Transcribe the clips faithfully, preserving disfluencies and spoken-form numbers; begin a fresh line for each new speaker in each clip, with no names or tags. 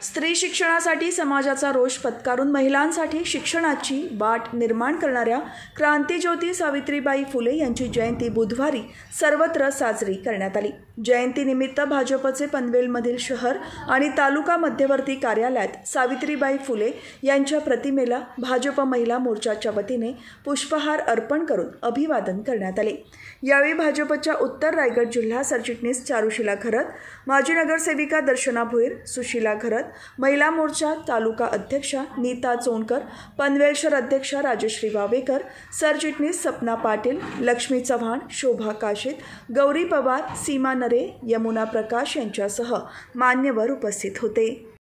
स्त्री शिक्षणासाठी समाजाचा रोष पत्करून महिलांसाठी शिक्षणाची वाट निर्माण करणाऱ्या क्रांतिज्योती सावित्रीबाई फुले यांची जयंती बुधवारी सर्वत्र साजरी करण्यात आली। जयंतीनिमित्त भाजपचे पनवेलमधील शहर आणि तालुका मध्यवर्ती कार्यालयात सावित्रीबाई फुले यांच्या प्रतिमेला भाजप महिला मोर्चाच्या वतीने पुष्पहार अर्पण करून अभिवादन करण्यात आले। यावेळी भाजपच्या उत्तर रायगड जिल्हा सरचिटणीस चारुशीला घरत, माजी नगरसेविका दर्शना भोईर, सुशीला घरत, महिला मोर्चा तालुका अध्यक्षा नीता चोणकर, पनवेल शहर अध्यक्षा राजश्री वावेकर, सरचिटणीस सपना पाटील, लक्ष्मी चव्हाण, शोभा काशीत, गौरी पवार, सीमा नरे, यमुना प्रकाश यांच्यासह मान्यवर उपस्थित होते।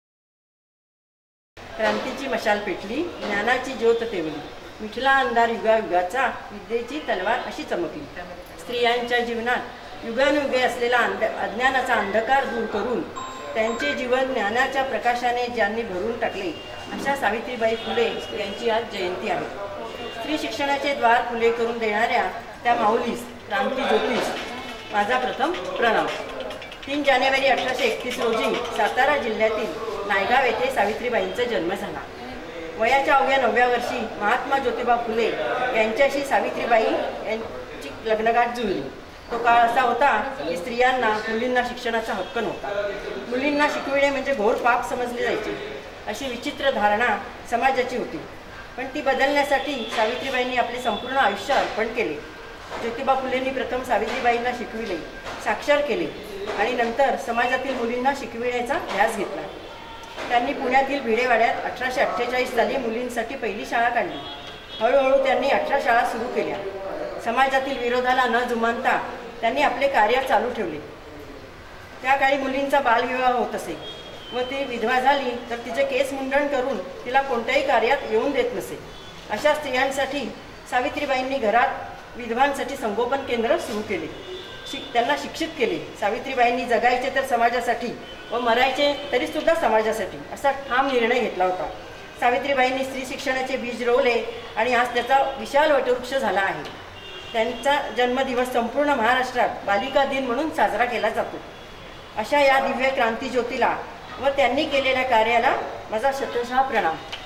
क्रांतीची मशाल पेटली, ज्ञानाची ज्योत तेवली, मिठला अंधार युगायुगाचा, विद्येची तलवार अशी चमकली। स्त्रियांच्या जीवनात युगानुयुगे असलेला अज्ञानाचा अंधकार दूर करून त्यांचे जीवन ज्ञानाच्या प्रकाशाने ज्यांनी भरून टाकले, अशा सावित्रीबाई फुले यांची आज जयंती आहे। स्त्री शिक्षणाचे द्वार खुले करून देणाऱ्या त्या माऊलीस, क्रांतिज्योतीस माझा प्रथम प्रणाम। तीन जानेवारी अठराशे एकतीस रोजी सातारा जिल्ह्यातील नायगाव येथे सावित्रीबाईंचा जन्म झाला। वयाच्या अवघ्या नवव्या वर्षी महात्मा ज्योतिबा फुले यांच्याशी सावित्रीबाई यांची लग्नगाठ जुळली। तो काळ असा होता की स्त्रियांना, मुलींना शिक्षणाचा हक्क नव्हता। मुलींना शिकविणे म्हणजे घोर पाप समजले जायचे, अशी विचित्र धारणा समाजाची होती। पण ती बदलण्यासाठी सावित्रीबाईंनी आपले संपूर्ण आयुष्य अर्पण केले। ज्योतिबा फुलेंनी प्रथम सावित्रीबाईंना शिकविले, साक्षर केले आणि नंतर समाजातील मुलींना शिकविण्याचा ध्यास घेतला। त्यांनी पुण्यातील भिडेवाड्यात अठराशे अठ्ठेचाळीस साली मुलींसाठी पहिली शाळा काढली। हळूहळू त्यांनी अठरा शाळा सुरू केल्या। समाजातील विरोधाला न जुमानता त्यांनी आपले कार्य चालू ठेवले। त्या काळी मुलींचा बालविवाह होत असे व ती विधवा झाली तर तिचे केस मुंडण करून तिला कोणत्याही कार्यात येऊन देत नसे। अशा स्त्रियांसाठी सावित्रीबाईंनी घरात विधवांसाठी संगोपन केंद्र सुरू केले, शिक त्यांना शिक्षित केले। सावित्रीबाईंनी जगायचे तर समाजासाठी व मरायचे तरीसुद्धा समाजासाठी असा ठाम निर्णय घेतला होता। सावित्रीबाईंनी स्त्री शिक्षणाचे बीज रोवले आणि आज त्याचा विशाल वटवृक्ष झाला आहे। त्यांचा जन्मदिवस संपूर्ण महाराष्ट्रात बालिका दिन म्हणून साजरा केला जातो। अशा या दिव्य क्रांतिज्योतीला व त्यांनी केलेल्या कार्याला माझा शतशः प्रणाम।